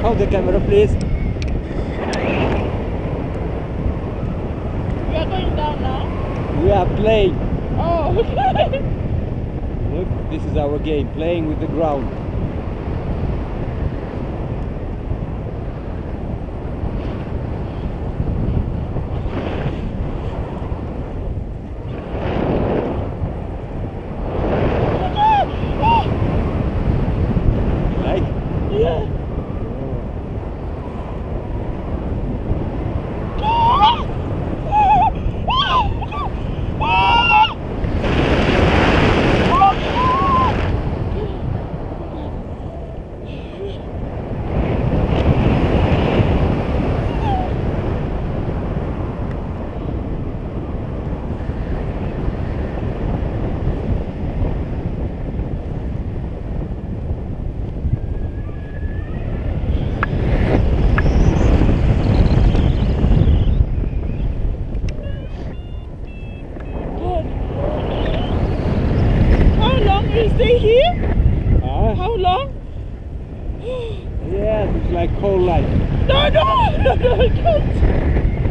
Hold the camera, please. We are going down now? We are playing. Oh, okay. Look, this is our game, playing with the ground. Like? Yeah. We stay here? How long? Yeah, it's like whole life. No, I can't.